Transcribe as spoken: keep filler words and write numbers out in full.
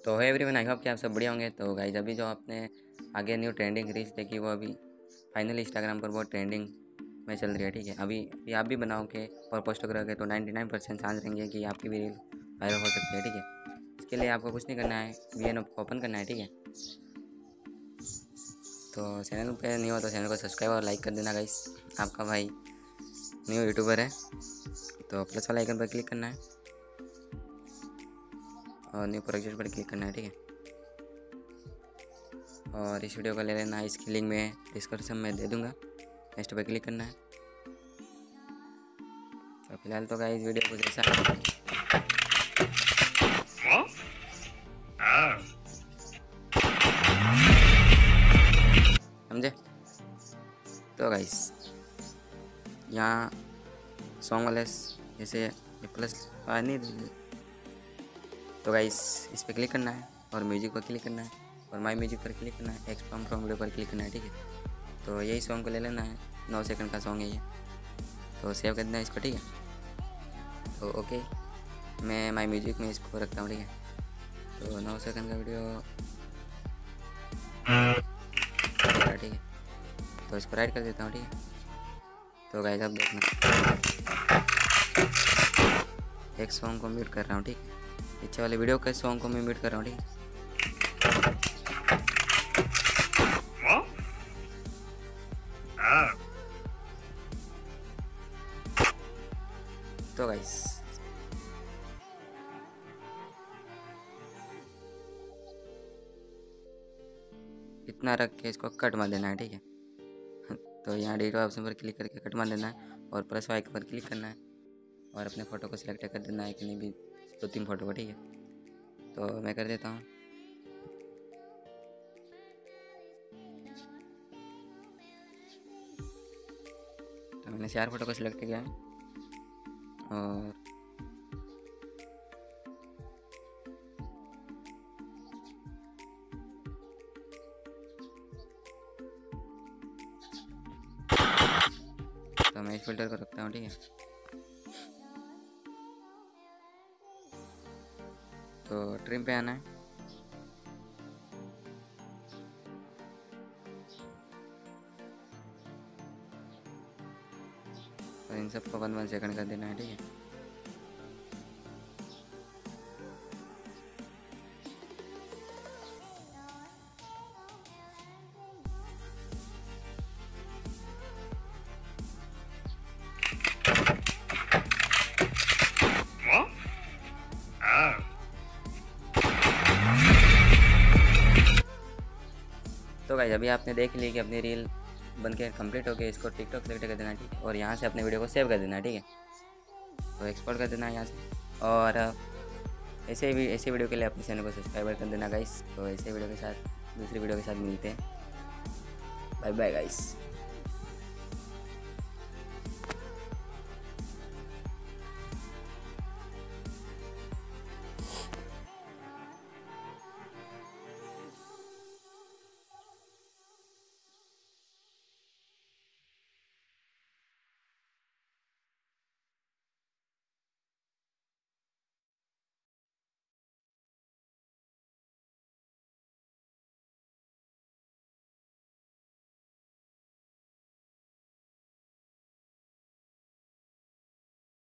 तो है everyone, I hope कि आप सब बढ़िया होंगे। तो गाइज अभी जो आपने आगे न्यू ट्रेंडिंग रील्स देखी वो अभी फाइनली इंस्टाग्राम पर बहुत ट्रेंडिंग में चल रही है। ठीक है, अभी अभी आप भी बनाओगे और पोस्ट करोगे तो निन्यानवे परसेंट चांस रहेंगे कि आपकी भी रील वायरल हो सकती है। ठीक है, इसके लिए आपको कुछ नहीं करना है, वी एन को ओपन करना है। ठीक है, तो चैनल पे नहीं हो तो चैनल को सब्सक्राइब और लाइक कर देना गाइस। आपका भाई न्यू यूट्यूबर है, तो प्लस वाला आइकन पर क्लिक करना है और न्यू प्रोजेक्ट पर क्लिक करना है। ठीक है, और इस वीडियो को ले लेना, इसकी लिंक मैं डिस्क्रिप्शन में दे दूंगा। नेक्स्ट पे क्लिक करना है। तो फिलहाल तो गाइस वीडियो कुछ ऐसा समझे। तो गाइस यहाँ सॉन्ग वाले जैसे प्लस नहीं, तो गाइस इस पर क्लिक करना है और म्यूजिक पर क्लिक करना है और माई म्यूजिक पर क्लिक करना है, एक्सपांड फ्रॉम वीडियो पर क्लिक करना है। ठीक है, तो यही सॉन्ग को ले लेना है, नौ सेकंड का सॉन्ग है ये, तो सेव कर देना है इसको। ठीक है, तो ओके मैं माई म्यूजिक में इसको रखता हूँ। ठीक है, तो नौ सेकंड का वीडियो। ठीक है, तो इसको राइट कर देता हूँ। ठीक है, तो गाइस अब देखना, एक सॉन्ग को म्यूट कर रहा हूँ। ठीक है, पीछे वाले वीडियो के सॉन्ग को मैं म्यूट कर रहा हूँ। ठीक है, तो गाइस इतना रख के इसको कट मार देना है। ठीक है, तो यहाँ डिलीट ऑप्शन पर क्लिक करके कट मार देना है और प्लस वाइक पर क्लिक करना है और अपने फ़ोटो को सिलेक्ट कर देना है कि नहीं भी दो तीन फोटो को। ठीक है, तो मैं कर देता हूँ। तो मैंने चार फोटो को सिलेक्ट किया है और तो मैं इस फिल्टर को रखता हूँ। ठीक है, तो ट्रिम पे आना है और इन सबको वन वन सेकंड कर देना है। ठीक है, तो गाइस अभी आपने देख लिया कि अपनी रील बन के कम्प्लीट हो गई। इसको टिकटॉक सेलेक्ट कर देना। ठीक है, और यहाँ से अपने वीडियो को सेव कर देना है। ठीक है, तो एक्सपोर्ट कर देना है यहाँ से। और ऐसे भी ऐसे वीडियो के लिए अपने चैनल को सब्सक्राइब कर देना गाइस। तो ऐसे वीडियो के साथ दूसरी वीडियो के साथ मिलते हैं। Bye bye guys.